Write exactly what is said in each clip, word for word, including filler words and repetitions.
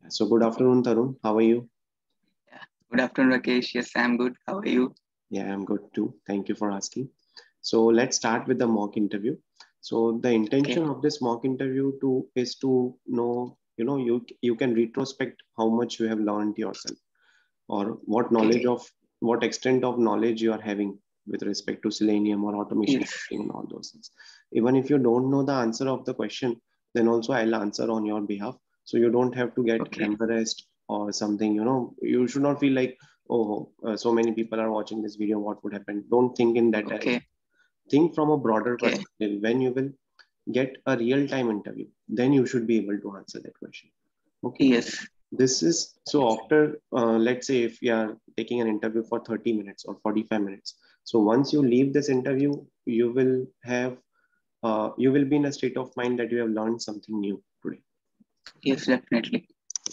So good afternoon, Tarun. How are you? Yeah. Good afternoon, Rakesh. Yes, I'm good. How are you? Yeah, I'm good too. Thank you for asking. So let's start with the mock interview. So the intention Okay. of this mock interview to is to know, you know, you you can retrospect how much you have learned yourself, or what knowledge Okay. of what extent of knowledge you are having with respect to Selenium or automation Yes. testing and all those things. Even if you don't know the answer of the question, then also I'll answer on your behalf. So you don't have to get Okay. embarrassed or something, you know, you should not feel like, oh, uh, so many people are watching this video, what would happen? Don't think in that direction. Okay. Think from a broader Okay. perspective. When you will get a real time interview, then you should be able to answer that question. Okay. Yes. This is so after, uh, let's say if you are taking an interview for thirty minutes or forty-five minutes. So once you leave this interview, you will have, uh, you will be in a state of mind that you have learned something new today. Yes, definitely.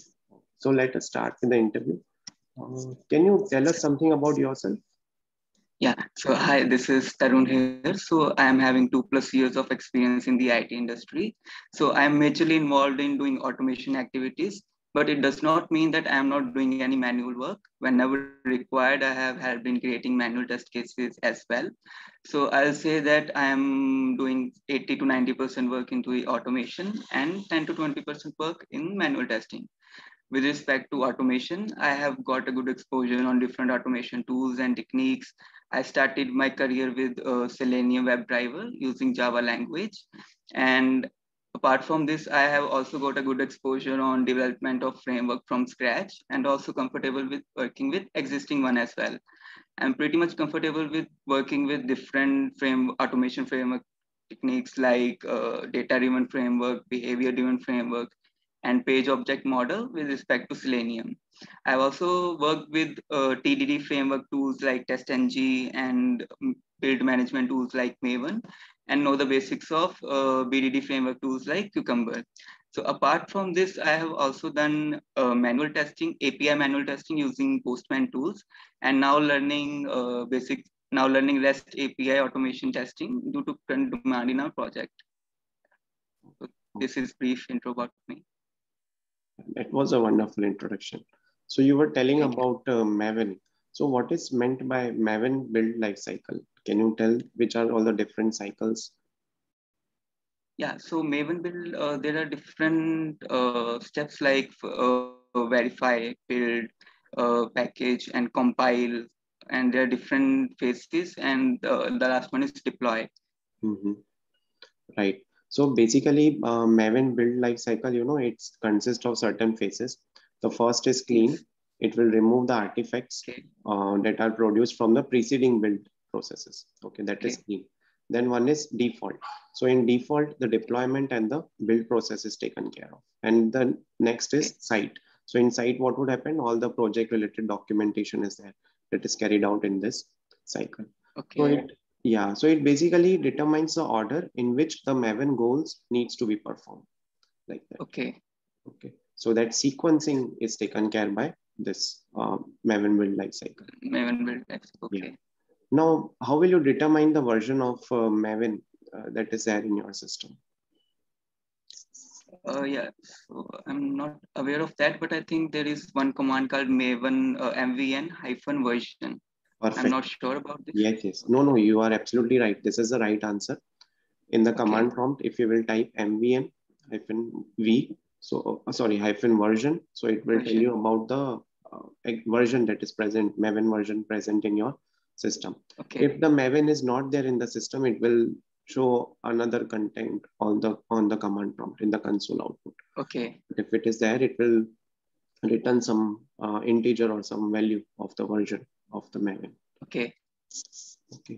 So let us start with the interview. Uh, can you tell us something about yourself? Yeah. So hi, this is Tarun here. So I am having two plus years of experience in the I T industry. So I am majorly involved in doing automation activities, but it does not mean that I am not doing any manual work. Whenever required, I have had been creating manual test cases as well. So I'll say that I am doing eighty to ninety percent work into the automation and ten to twenty percent work in manual testing. With respect to automation, I have got a good exposure on different automation tools and techniques. I started my career with uh, Selenium WebDriver using Java language. And apart from this, I have also got a good exposure on development of framework from scratch and also comfortable with working with existing one as well. I'm pretty much comfortable with working with different frame automation framework techniques like uh, data-driven framework, behavior-driven framework, and page object model with respect to Selenium. I've also worked with uh, T D D framework tools like TestNG and um, build management tools like Maven, and know the basics of uh, B D D framework tools like Cucumber. So apart from this, I have also done uh, manual testing, A P I manual testing using Postman tools, and now learning uh, basic, now learning REST A P I automation testing due to current demand in our project. So this is brief intro about me. That was a wonderful introduction. So you were telling Thank you. about uh, Maven. So what is meant by Maven build life cycle? Can you tell which are all the different cycles? Yeah, so Maven build, uh, there are different uh, steps like uh, verify, build, uh, package, and compile, and there are different phases, and uh, the last one is deploy. Mhm. Right. So basically, uh, Maven build life cycle, you know, it consists of certain phases. The first is Yes. clean. It will remove the artifacts Okay. uh, that are produced from the preceding build processes. Okay, that is Okay. clean. Then one is default. So in default, the deployment and the build process is taken care of. And then next Okay. is site. So in site, what would happen? All the project related documentation is there that is carried out in this cycle. So Okay. it yeah, so it basically determines the order in which the Maven goals needs to be performed, like that. Okay. Okay, so that sequencing is taken care by this um, Maven build life cycle. Maven build types. Yeah. Okay. Now, how will you determine the version of uh, Maven uh, that is there in your system? Uh, yeah. So I'm not aware of that, but I think there is one command called Maven uh, M V N hyphen version. I'm not Perfect. sure about this. Yes, yes. Okay. No, no, you are absolutely right. This is the right answer. In the Okay. command prompt, if you will type mvn hyphen v, so uh, sorry, hyphen version, so it will tell Version. you about the uh, version that is present, Maven version present in your system. Okay. If the Maven is not there in the system, it will show another content on the on the command prompt in the console output. Okay. But if it is there, it will return some uh, integer or some value of the version of the Maven. Okay. Okay.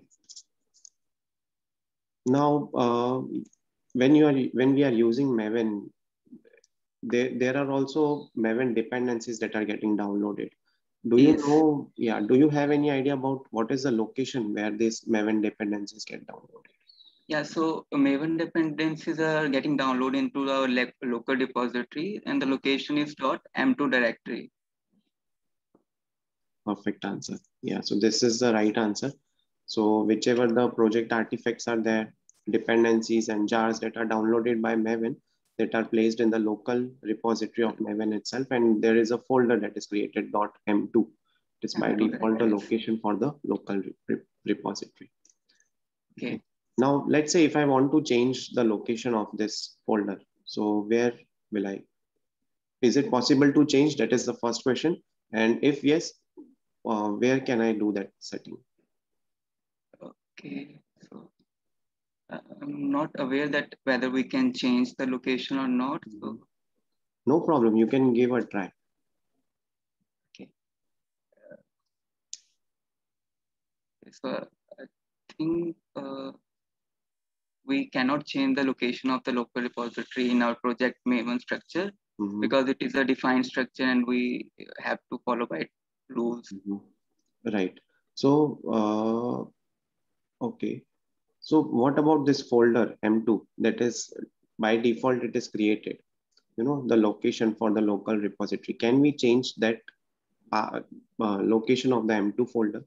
Now, uh, when you are when we are using Maven, there, there are also Maven dependencies that are getting downloaded. Do you Yes. know, yeah, do you have any idea about what is the location where these Maven dependencies get downloaded? Yeah, so Maven dependencies are getting downloaded into our le- local repository, and the location is .m two directory. Perfect answer. Yeah, so this is the right answer. So whichever the project artifacts are there, dependencies and jars that are downloaded by Maven, that are placed in the local repository of Maven itself. And there is a folder that is created .m two. It is by default a location for the local re repository. Okay. Now, let's say if I want to change the location of this folder, so where will I? Is it possible to change? That is the first question. And if yes, uh, where can I do that setting? Okay. So uh, I'm not aware that whether we can change the location or not. So no problem. You can give a try. Okay. Uh, so I think uh, we cannot change the location of the local repository in our project Maven structure mm-hmm. because it is a defined structure and we have to follow by rules. Mm-hmm. Right. So, uh, okay. So what about this folder M two that is by default it is created, you know, the location for the local repository. Can we change that uh, uh, location of the M two folder?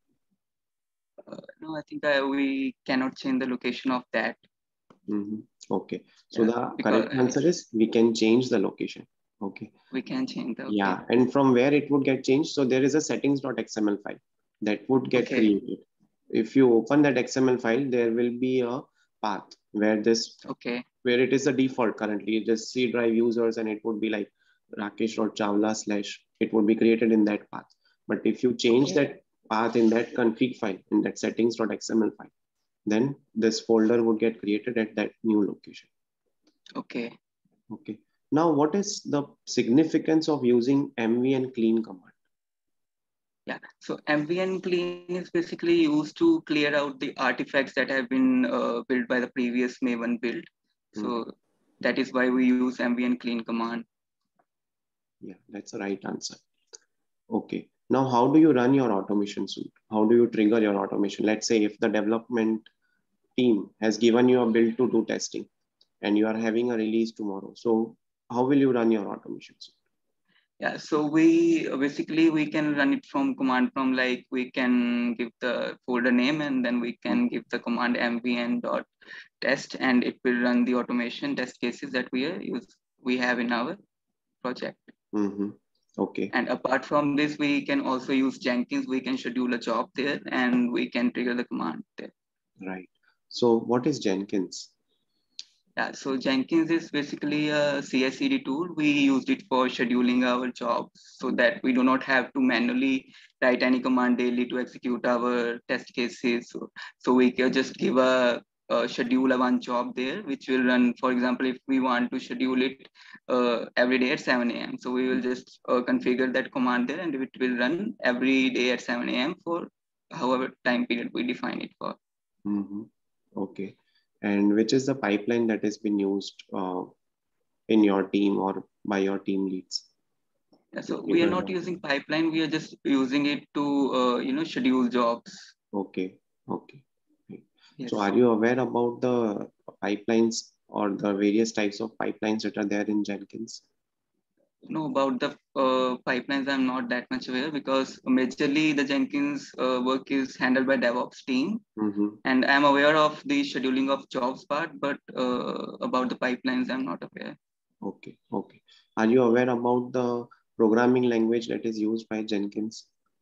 Uh, no, I think uh, we cannot change the location of that. Mm-hmm. Okay. So yeah, the because, correct answer uh, is we can change the location. Okay. We can change the. Okay. Yeah. And from where it would get changed. So there is a settings.xml file that would get okay. created. If you open that X M L file, there will be a path where this, okay, where it is the default currently, just C drive users, and it would be like rakesh.chawla slash, it would be created in that path. But if you change okay. that path in that config file, in that settings.xml file, then this folder would get created at that new location. Okay. Okay. Now, what is the significance of using mvn clean command? Yeah, so mvn clean is basically used to clear out the artifacts that have been uh, built by the previous Maven build. So mm. that is why we use mvn clean command. Yeah, that's the right answer. Okay. Now, how do you run your automation suite? How do you trigger your automation? Let's say if the development team has given you a build to do testing and you are having a release tomorrow. So how will you run your automation suite? Yeah, so we basically we can run it from command from like we can give the folder name and then we can mm-hmm. give the command mvn dot test and it will run the automation test cases that we are use we have in our project. Mm-hmm. Okay. And apart from this, we can also use Jenkins. We can schedule a job there and we can trigger the command there. Right. So what is Jenkins? Yeah, so Jenkins is basically a C I C D tool. We used it for scheduling our jobs so that we do not have to manually write any command daily to execute our test cases. So, so we can just give a, a schedule a one job there, which will run, for example, if we want to schedule it uh, every day at seven A M So we will just uh, configure that command there and it will run every day at seven A M for however time period we define it for. Mm-hmm. Okay. And which is the pipeline that has been used uh, in your team or by your team leads? Yeah, so we are not using pipeline. We are just using it to, uh, you know, schedule jobs. Okay. Okay. Yes. So are you aware about the pipelines or the various types of pipelines that are there in Jenkins? No, about the uh, pipelines, I'm not that much aware because majorly the Jenkins uh, work is handled by DevOps team. Mm-hmm. And I'm aware of the scheduling of jobs part, but uh, about the pipelines, I'm not aware. Okay. Okay. Are you aware about the programming language that is used by Jenkins?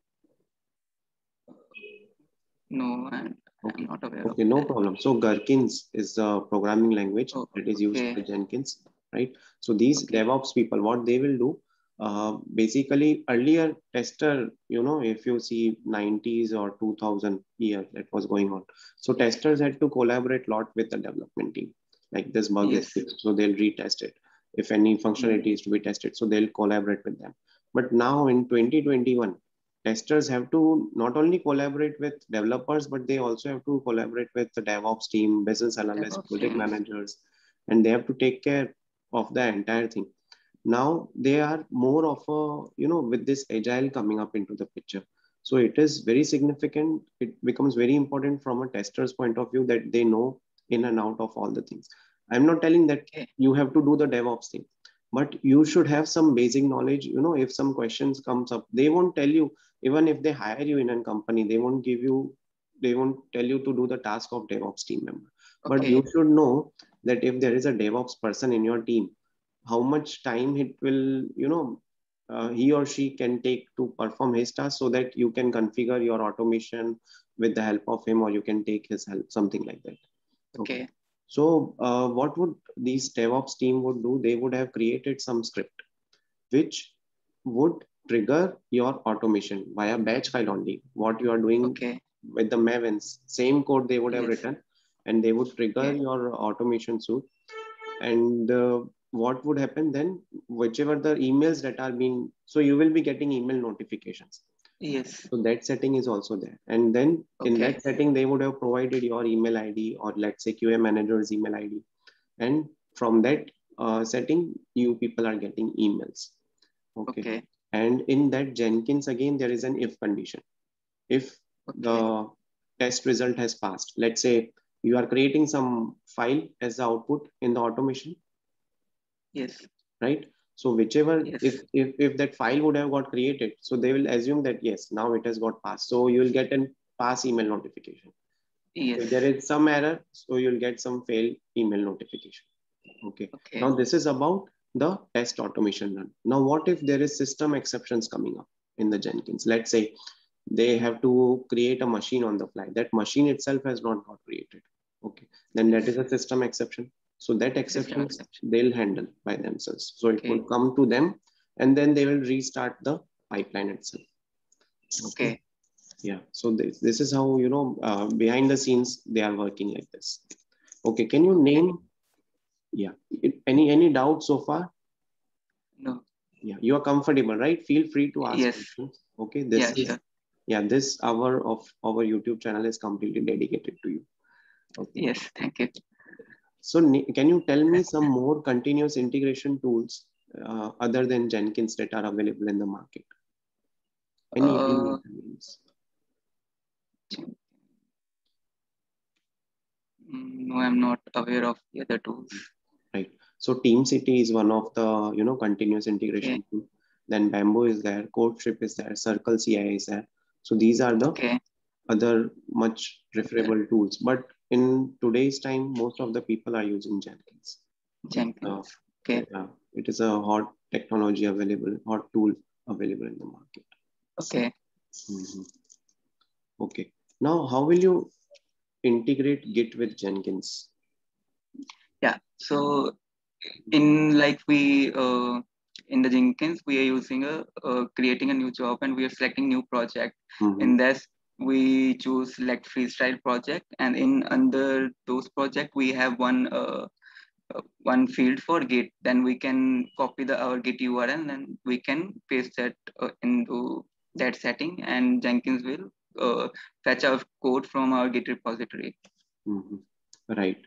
No, I'm, okay. I'm not aware okay, of no that. problem. So Gherkins is the programming language oh, that is used okay. by Jenkins, right? So these okay. DevOps people, what they will do, uh, basically earlier tester, you know, if you see nineties or two thousand year that was going on. So testers had to collaborate a lot with the development team. Like this bug yes. is fixed, so they'll retest it. If any functionality mm-hmm. is to be tested, so they'll collaborate with them. But now in twenty twenty-one, testers have to not only collaborate with developers, but they also have to collaborate with the DevOps team, business analysts, DevOps project teams. managers, and they have to take care of the entire thing. Now they are more of a, you know, with this agile coming up into the picture. So it is very significant. It becomes very important from a tester's point of view that they know in and out of all the things. I'm not telling that okay. you have to do the DevOps thing, but you should have some basic knowledge. You know, if some questions comes up, they won't tell you, even if they hire you in a company, they won't give you, they won't tell you to do the task of DevOps team member. Okay. But you should know that if there is a DevOps person in your team, how much time it will, you know, uh, he or she can take to perform his task, so that you can configure your automation with the help of him, or you can take his help, something like that. Okay. Okay. So uh, what would these DevOps team would do? They would have created some script which would trigger your automation via batch file only. What you are doing Okay. with the Mavens, same code they would have Yes. written, and they would trigger Okay. your automation suite. And uh, what would happen then? Whichever the emails that are being, so you will be getting email notifications. Yes. So that setting is also there. And then in Okay. that setting, they would have provided your email I D, or let's say Q A manager's email I D. And from that uh, setting, you people are getting emails. Okay. Okay. And in that Jenkins, again, there is an if condition. If Okay. the test result has passed, let's say you are creating some file as the output in the automation. Yes. Right. So whichever, Yes. if, if, if that file would have got created, so they will assume that, yes, now it has got passed. So you will get a pass email notification. Yes. If there is some error, so you'll get some fail email notification. Okay. Okay. Now this is about the test automation run. Now, what if there is system exceptions coming up in the Jenkins? Let's say they have to create a machine on the fly. That machine itself has not got created. Okay. Then Yes. that is a system exception. So that exception exception. they'll handle by themselves. So it Okay. will come to them, and then they will restart the pipeline itself. Okay. Okay. Yeah. So this, this is how, you know, uh, behind the scenes, they are working like this. Okay. Can you name, yeah, any, any doubt so far? No. Yeah, you are comfortable, right? Feel free to ask Yes. questions. Okay. This Yeah, is, sure. yeah, this hour of our YouTube channel is completely dedicated to you. Okay. Yes, thank you. So can you tell me some more continuous integration tools uh, other than Jenkins that are available in the market? Any, Uh, any names? No, I'm not aware of the other tools. Right. So TeamCity is one of the, you know, continuous integration Okay. tool. Then Bamboo is there, CodeShip is there, Circle C I is there. So these are the Okay. other much preferable okay. tools. But in today's time, most of the people are using Jenkins. Jenkins. Uh, okay. Yeah, it is a hot technology available, hot tool available in the market. Okay. Mm-hmm. Okay. Now, how will you integrate Git with Jenkins? Yeah. So in like we uh, in the Jenkins, we are using a uh, creating a new job, and we are selecting new project. Mm-hmm. In this, we choose select freestyle project, and in under those project, we have one uh, uh, one field for Git. Then we can copy the our Git U R L, and then we can paste that uh, into that setting, and Jenkins will uh, fetch our code from our Git repository. Mm-hmm. Right.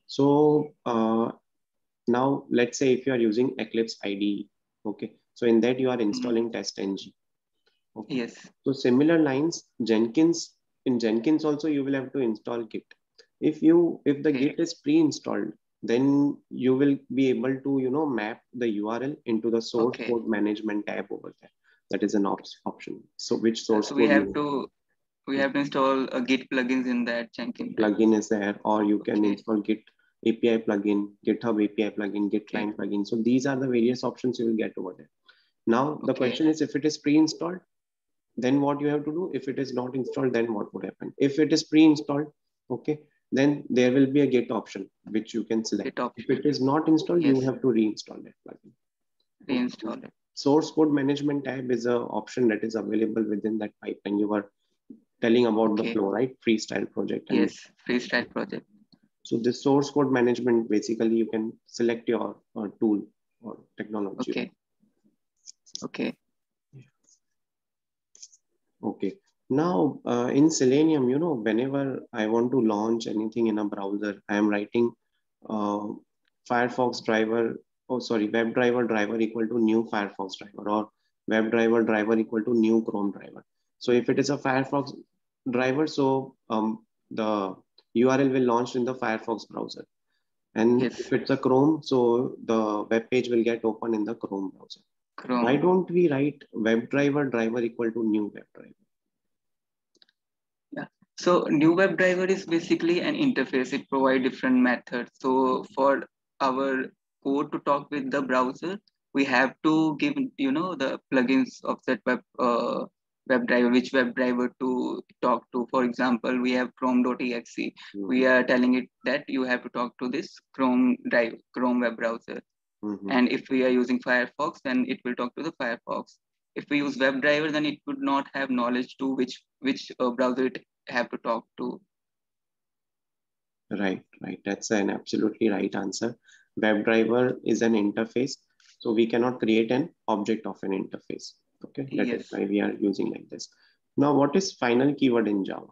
So uh, now let's say if you are using Eclipse I D E, okay. So in that you are installing mm-hmm. TestNG. Okay. Yes. So similar lines, Jenkins, in Jenkins also you will have to install Git. If you, if the okay. Git is pre-installed, then you will be able to, you know, map the U R L into the source okay. code management tab over there. That is an op option. So which source so code we have to we have to install a Git plugins in that Jenkins. Plugin is there, or you can okay. install Git A P I plugin, GitHub A P I plugin, Git okay. line plugin. So these are the various options you will get over there. Now the okay. question is, if it is pre-installed, then what you have to do? If it is not installed, then what would happen? If it is pre-installed, okay, then there will be a Git option which you can select. If it is not installed, yes. you have to reinstall that plugin. Reinstall okay. it. Source code management tab is an option that is available within that pipeline. You were telling about okay. the flow, right? Freestyle project. And yes, freestyle project. So this source code management, basically you can select your uh, tool or technology. Okay. Okay. Okay. Now uh, in Selenium, you know, whenever I want to launch anything in a browser, I am writing uh, Firefox driver, oh sorry, WebDriver driver equal to new Firefox driver, or WebDriver driver equal to new Chrome driver. So if it is a Firefox driver, so um, the U R L will launch in the Firefox browser. And yes. if it's a Chrome, so the web page will get open in the Chrome browser. Chrome. Why don't we write WebDriver driver equal to new WebDriver? Yeah. So new WebDriver is basically an interface. It provides different methods. So for our code to talk with the browser, we have to give, you know, the plugins of that web uh, WebDriver, which WebDriver to talk to. For example, we have Chrome.exe. Mm-hmm. We are telling it that you have to talk to this Chrome drive, Chrome web browser. Mm-hmm. And if we are using Firefox, then it will talk to the Firefox. If we use WebDriver, then it would not have knowledge to which which uh, browser it have to talk to. Right, right. That's an absolutely right answer. WebDriver is an interface, so we cannot create an object of an interface. Okay, that Yes. is why we are using like this. Now, what is final keyword in Java?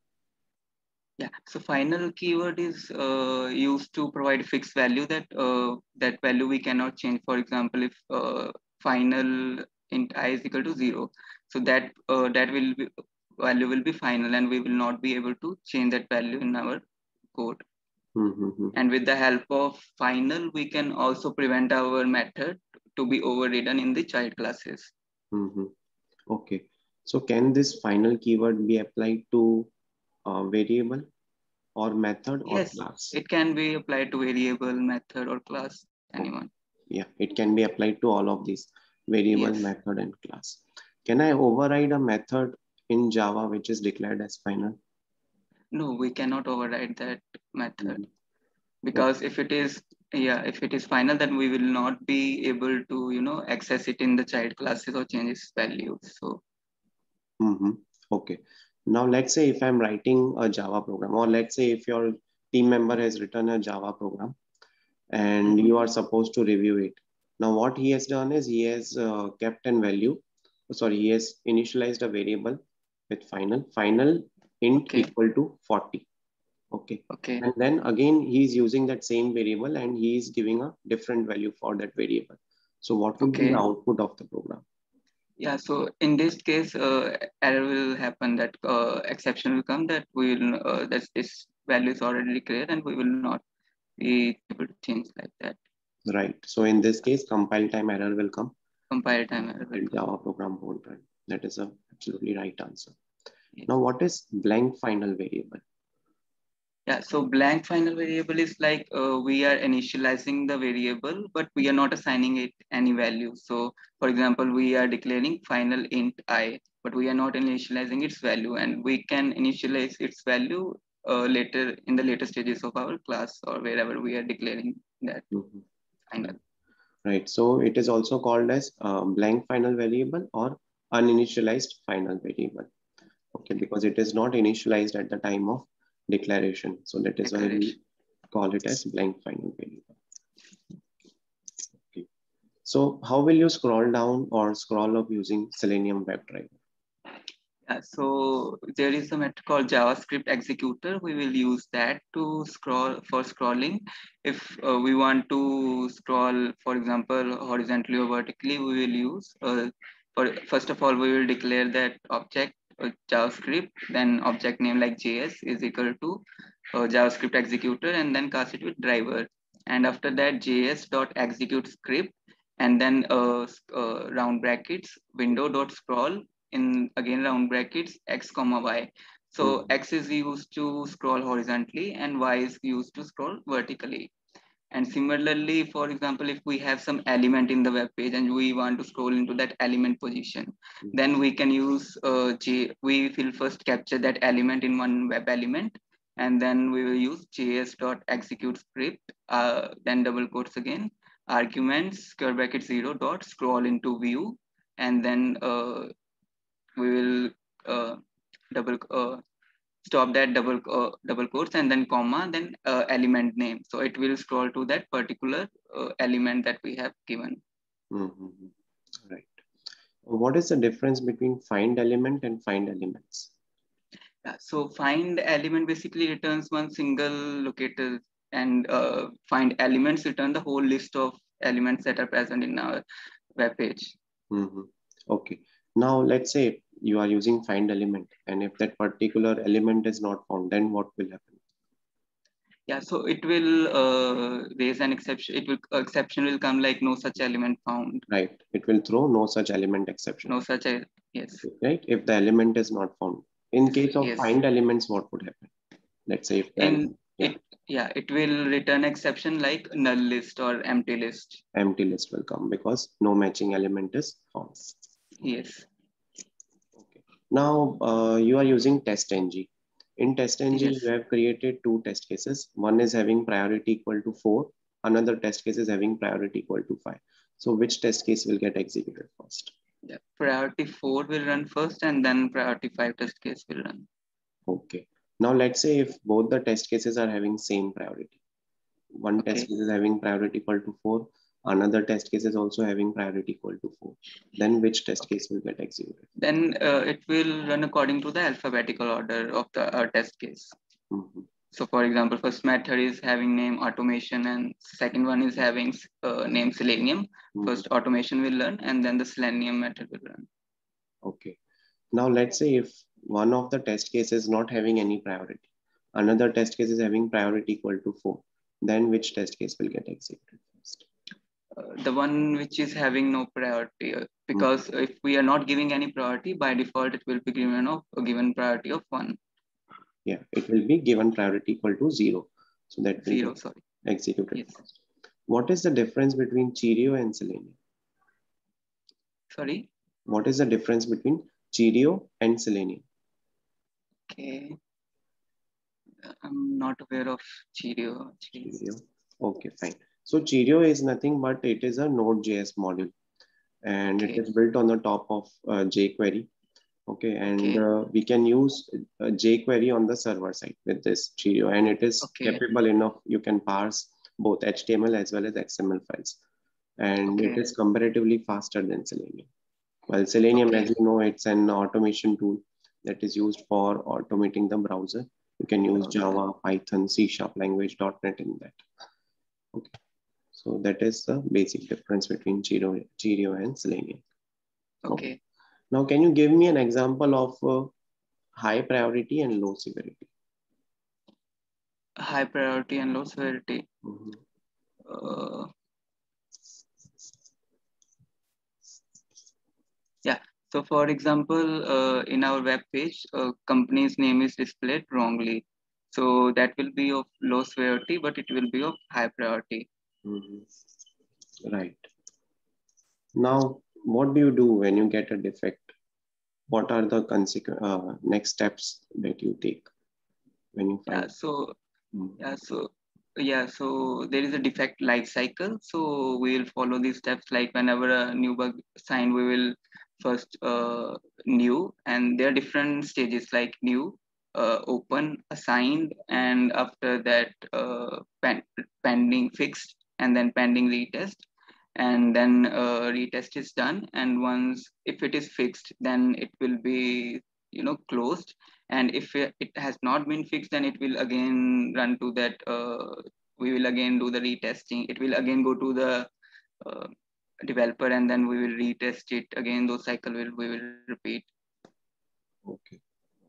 Yeah. So final keyword is uh, used to provide fixed value that uh, that value we cannot change. For example, if uh, final int I is equal to zero, so that uh, that will be value will be final, and we will not be able to change that value in our code. Mm-hmm. And with the help of final, we can also prevent our method to be overridden in the child classes. Mm-hmm. Okay. So can this final keyword be applied to a variable or method or Yes, class? it can be applied to variable, method, or class, anyone. Okay. Yeah, it can be applied to all of these, variable, Yes. method, and class. Can I override a method in Java which is declared as final? No, we cannot override that method. Mm-hmm. Because if it is, yeah, if it is final, then we will not be able to, you know, access it in the child classes or change its values. So Mm-hmm. Okay. Now let's say if I'm writing a Java program, or let's say if your team member has written a Java program and mm-hmm. you are supposed to review it. Now what he has done is he has uh, kept an value, sorry, he has initialized a variable with final, final int Okay. equal to forty. Okay. Okay. And then again, he's using that same variable and he is giving a different value for that variable. So what would be Okay. the output of the program? Yeah, so in this case, uh, error will happen, that uh, exception will come, that we will uh, that this value is already declared and we will not be able to change like that. Right. So in this case, compile time error will come. Compile time error will And come. Java program won't run. That is a absolutely right answer. Yes. Now, what is blank final variable? Yeah, so blank final variable is like uh, we are initializing the variable, but we are not assigning it any value. So, for example, we are declaring final int I, but we are not initializing its value, and we can initialize its value uh, later in the later stages of our class or wherever we are declaring that Mm-hmm. final. Right. So it is also called as uh, blank final variable or uninitialized final variable. Okay, because it is not initialized at the time of declaration. So that is why we Declaration. call it as blank final variable. Okay. So how will you scroll down or scroll up using Selenium WebDriver? Yeah, so there is a method called JavaScript executor. We will use that to scroll for scrolling. If uh, we want to scroll, for example, horizontally or vertically, we will use, uh, for, first of all, we will declare that object uh, JavaScript, then object name like J S is equal to uh, JavaScript executor, and then cast it with driver. And after that, J S dot execute script, and then uh, uh, round brackets, window dot scroll, in again round brackets x comma y. So Mm-hmm. x is used to scroll horizontally and y is used to scroll vertically. And similarly, for example, if we have some element in the web page and we want to scroll into that element position, then we can use uh, J, we will first capture that element in one web element, and then we will use js.execute script, uh, then double quotes again, arguments, square bracket zero dot scroll into view, and then uh, we will uh, double uh, stop that double uh, double quotes and then comma, then uh, element name, so it will scroll to that particular uh, element that we have given. Mm-hmm. Right. What is the difference between find element and find elements? Yeah, so find element basically returns one single locator, and uh, find elements return the whole list of elements that are present in our web page. Mm-hmm. Okay. Now let's say you are using find element, and if that particular element is not found, then what will happen? Yeah, so it will uh, raise an exception. It will exception will come like no such element found. Right. It will throw no such element exception. No such a yes. Right. If the element is not found, In case of Yes. find elements, what would happen? Let's say if In yeah. it, yeah, it will return exception like null list or empty list. Empty list will come because no matching element is found. Yes. Okay. Now uh, you are using TestNG. In TestNG, Yes. you have created two test cases. One is having priority equal to four. Another test case is having priority equal to five. So which test case will get executed first? Yeah. Priority four will run first, and then priority five test case will run. Okay. Now let's say if both the test cases are having same priority. One Okay. test case is having priority equal to four. Another test case is also having priority equal to four. Then which test Okay. case will get executed? Then uh, it will run according to the alphabetical order of the uh, test case. Mm-hmm. So for example, first method is having name automation, and second one is having uh, name Selenium. Mm-hmm. First automation will run, and then the Selenium method will run. Okay. Now let's say if one of the test cases is not having any priority, another test case is having priority equal to four, then which test case will get executed first? Uh, the one which is having no priority, uh, because Mm-hmm. if we are not giving any priority, by default it will be given of a given priority of one. Yeah, it will be given priority equal to zero. So that will Zero, get sorry. executed Yes. first. What is the difference between Cheerio and Selenium? Sorry. What is the difference between Cheerio and Selenium? Okay. I'm not aware of Cheerio. Cheerio. Okay, fine. So Cheerio is nothing but it is a Node.js module and Okay. it is built on the top of uh, jQuery. Okay, and Okay. uh, we can use uh, jQuery on the server side with this Cheerio, and it is Okay. capable enough. You can parse both H T M L as well as X M L files, and Okay. it is comparatively faster than Selenium. While Selenium, Okay. as you know, it's an automation tool that is used for automating the browser. You can use Browser. Java, Python, C Sharp language, .NET in that. Okay, so that is the basic difference between Cheerio, Cheerio and Selenium. Okay. Okay. Now, can you give me an example of uh, high priority and low severity? High priority and low severity. Mm-hmm. Uh, yeah. So for example, uh, in our web page, uh, company's name is displayed wrongly. So that will be of low severity, but it will be of high priority. Mm-hmm. Right. Now, what do you do when you get a defect? What are the consequent uh, next steps that you take when you Yeah. find? So Mm-hmm. yeah. So yeah. So there is a defect life cycle. So we will follow these steps. Like whenever a new bug sign, we will first uh, new, and there are different stages like new, uh, open, assigned, and after that uh, pen, pending fixed, and then pending retest, and then uh, retest is done, and once if it is fixed, then it will be, you know, closed, and if it it has not been fixed, then it will again run to that, uh, we will again do the retesting, it will again go to the uh, developer, and then we will retest it again, those cycle will we will repeat. Okay.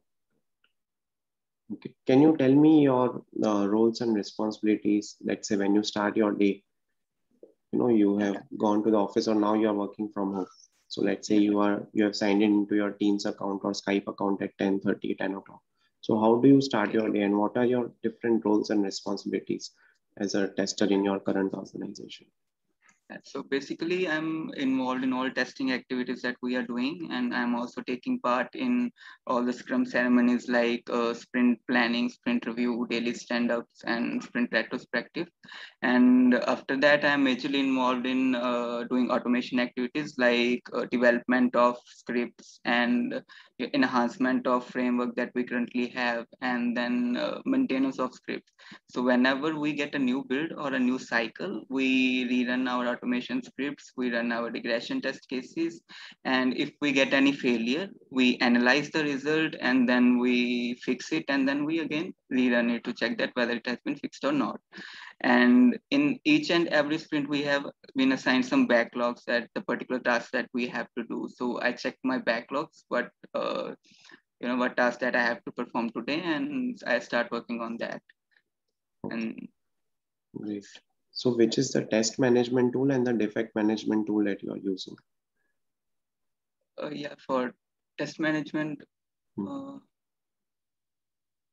Okay. Can you tell me your uh, roles and responsibilities? Let's say when you start your day, you know, you have Yeah, gone to the office or now you are working from home. So let's say yeah. you are you have signed in into your Teams account or Skype account at ten thirty, ten o'clock. So how do you start Okay. your day and what are your different roles and responsibilities as a tester in your current organization? So basically, I'm involved in all testing activities that we are doing, and I'm also taking part in all the Scrum ceremonies like uh, sprint planning, sprint review, daily stand-ups, and sprint retrospective. And after that, I'm majorly involved in uh, doing automation activities like uh, development of scripts and enhancement of framework that we currently have, and then uh, maintenance of scripts. So whenever we get a new build or a new cycle, we rerun our automation scripts, we run our regression test cases, and if we get any failure, we analyze the result and then we fix it, and then we again rerun it to check that whether it has been fixed or not. And in each and every sprint, we have been assigned some backlogs at the particular task that we have to do. So I check my backlogs, what uh, you know, what task that I have to perform today, and I start working on that. Okay, And great. So which is the test management tool and the defect management tool that you are using? uh, yeah, for test management, Hmm. uh,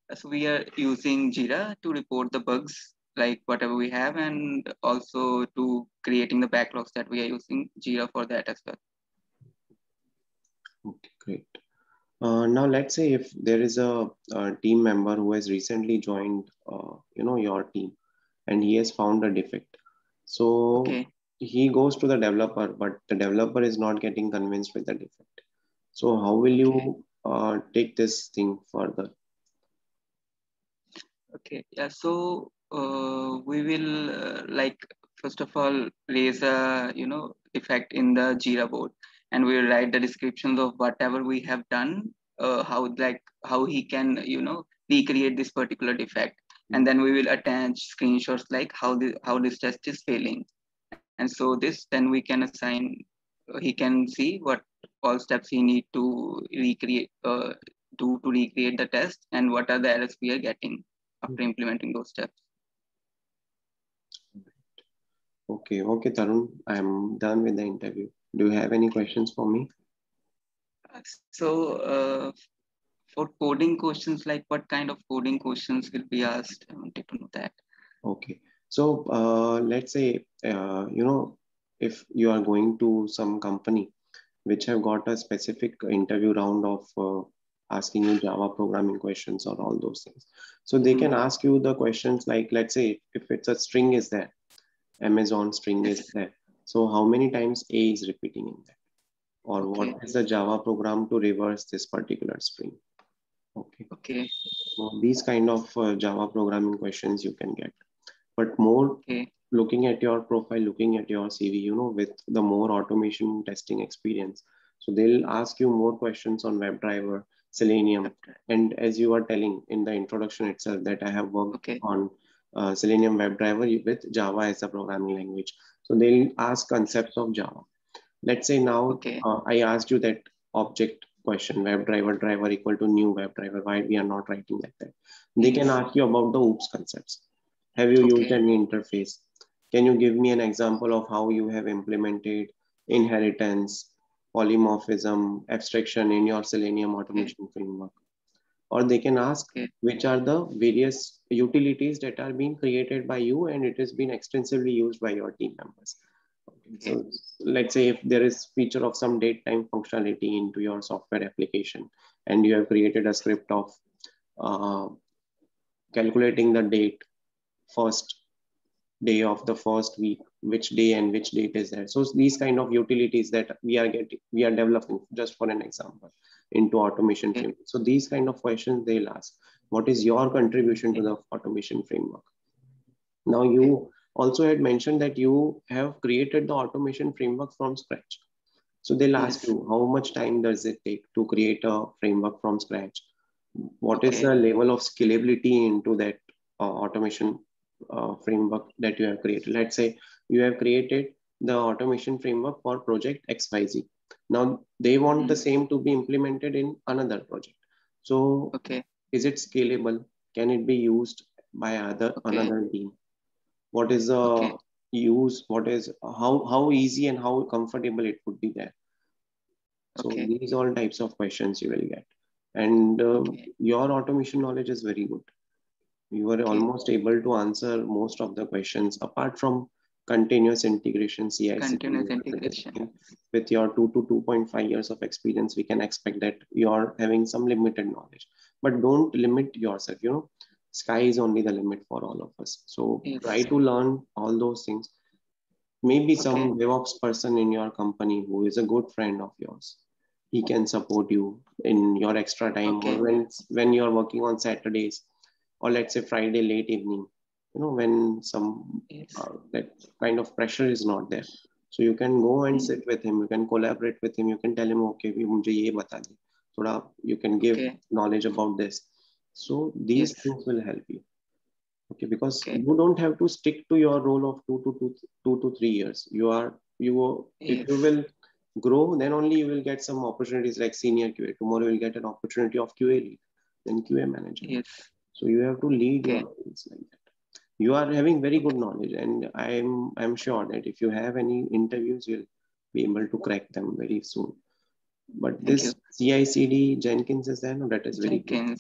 So we are using Jira to report the bugs, like whatever we have, and also to creating the backlogs that we are using Jira for that as well. Okay, great. Uh, now let's say if there is a, a team member who has recently joined, uh, you know, your team, and he has found a defect. So Okay. he goes to the developer, but the developer is not getting convinced with the defect. So how will Okay. you uh, take this thing further? Okay. Yeah. So uh, we will uh, like first of all raise a you know defect in the Jira board, and we will write the descriptions of whatever we have done, uh, how like how he can you know recreate this particular defect, and then we will attach screenshots like how the how this test is failing, and so this then we can assign. Uh, he can see what all steps he need to recreate uh, do to recreate the test, and what are the errors we are getting after implementing those steps. Okay, okay, Tarun, I'm done with the interview. Do you have any questions for me? So, uh, for coding questions, like what kind of coding questions will be asked? I wanted to know that. Okay, so uh, let's say, uh, you know, if you are going to some company which have got a specific interview round of uh, asking you Java programming questions or all those things. So they Hmm. can ask you the questions like, let's say, if it's a string is there, Amazon string is Yes. there. So how many times A is repeating in that? Or what Okay. is the Java program to reverse this particular string? Okay. Okay. So these kind of uh, Java programming questions you can get. But more Okay. looking at your profile, looking at your C V, you know, with the more automation testing experience. So they'll ask you more questions on WebDriver, Selenium. And as you are telling in the introduction itself that I have worked Okay. on uh, Selenium WebDriver with Java as a programming language. So they'll ask concepts of Java. Let's say now Okay. uh, I asked you that object question, WebDriver driver equal to new WebDriver. Why we are not writing like that? They can Yes. ask you about the OOPS concepts. Have you used Okay. any interface? Can you give me an example of how you have implemented inheritance, polymorphism, abstraction in your Selenium Okay. automation framework? Or they can ask Okay. which are the various utilities that are being created by you and it has been extensively used by your team members. Okay. Okay. So let's say if there is feature of some date time functionality into your software application and you have created a script of uh, calculating the date first day of the first week, which day and which date is there. So these kind of utilities that we are getting, we are developing, just for an example, into automation Okay. framework. So these kind of questions they'll ask. What is your contribution to Okay. the automation framework? Now Okay. you also had mentioned that you have created the automation framework from scratch. So they'll ask Yes. you how much time does it take to create a framework from scratch? What is Okay. the level of scalability into that uh, automation uh, framework that you have created? Let's say you have created the automation framework for project X Y Z. Now they want the Hmm. same to be implemented in another project. So Okay. is it scalable? Can it be used by other Okay. another team? What is the Okay. use? What is how how easy and how comfortable it would be there? So Okay. these all types of questions you will get. And uh, Okay. your automation knowledge is very good. You were Okay. almost able to answer most of the questions apart from continuous integration, C I C D. Continuous integration. With your two to two point five years of experience, we can expect that you're having some limited knowledge. But don't limit yourself. You know, sky is only the limit for all of us. So try Yes. to learn all those things. Maybe Okay. some DevOps person in your company who is a good friend of yours, he can support you in your extra time or Okay. when when you're working on Saturdays or let's say Friday late evening, you know, when some Yes. uh, that kind of pressure is not there. So you can go and Hmm. sit with him, you can collaborate with him, you can tell him, okay, we mujhe ye bata de. Thoda you can give Okay. knowledge about this. So these Yes. things will help you. Okay, because Okay. you don't have to stick to your role of two to two, two to three years. You are you if you Yes. will grow, then only you will get some opportunities like senior Q A. Tomorrow you will get an opportunity of Q A lead, then Q A manager. Yes. So you have to lead your Okay. things like that. You are having very good Okay. knowledge, and I'm I'm sure that if you have any interviews, you'll be able to crack them very soon. But Thank you. this C I C D Jenkins is there, no, that is very good. Jenkins.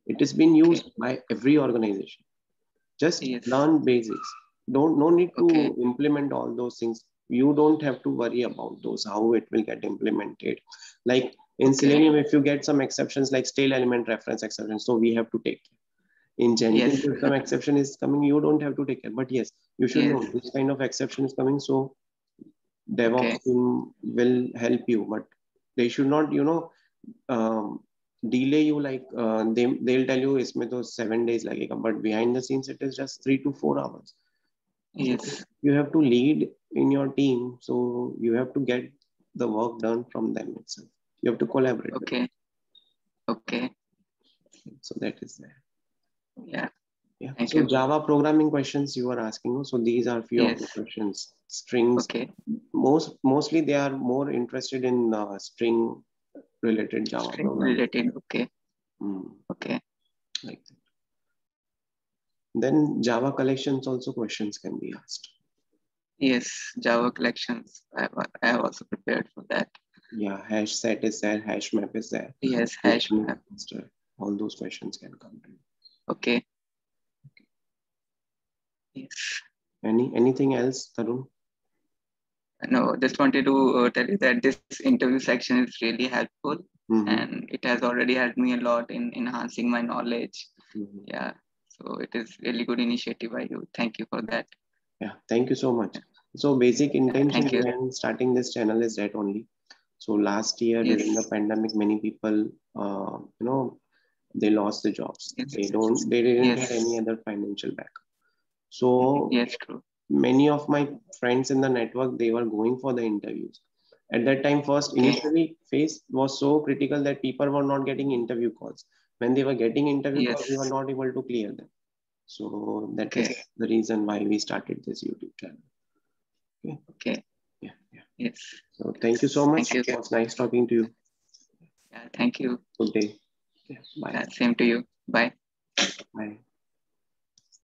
It has been used Okay. by every organization. Just Yes. learn basics. Don't no need to Okay. implement all those things. You don't have to worry about those, how it will get implemented. Like in Okay. Selenium, if you get some exceptions like stale element reference exception, so we have to take care. In Jenkins, Yes. if some exception is coming, you don't have to take care. But yes, you should Yes. know this kind of exception is coming. So DevOps Okay. team will help you, but they should not, you know, um, delay you like uh, they they'll tell you इसमें तो seven days लगेगा, but behind the scenes it is just three to four hours. So Yes. you have to lead in your team, so you have to get the work done from them itself. You have to collaborate with Okay. Okay. them. So that is there. Yeah. Yeah. Thank So you. Java programming questions you are asking. So these are few of the Yes. questions. Strings. Okay. Most mostly they are more interested in uh, string related Java String programming. related. Okay. Mm, Okay. like that. Then Java collections also questions can be asked. Yes. Java collections. I have, I have also prepared for that. Yeah, hash set is there, hash map is there. Yes. Hash map. All those questions can come to you. Okay. Yes. Any anything else, Tarun? No, just wanted to uh, tell you that this interview section is really helpful, Mm-hmm. and it has already helped me a lot in enhancing my knowledge. Mm-hmm. Yeah. So it is really good initiative by you. Thank you for that. Yeah, thank you so much. So basic intention Thank you. behind starting this channel is that only. So last year Yes. during the pandemic, many people, uh, you know, they lost the jobs. Yes. They don't, they didn't Yes. get any other financial backup. So Yes, true. many of my friends in the network, they were going for the interviews. At that time, first Okay. initially phase was so critical that people were not getting interview calls. When they were getting interview Yes. calls, we were not able to clear them. So that Okay. is the reason why we started this YouTube channel. Okay. Okay. Yeah. Yeah. Yes. So thank you so much. Thank you. It was nice talking to you. Yeah. Thank you. Good day. Yeah. Bye. Yeah, same to you. Bye. Bye.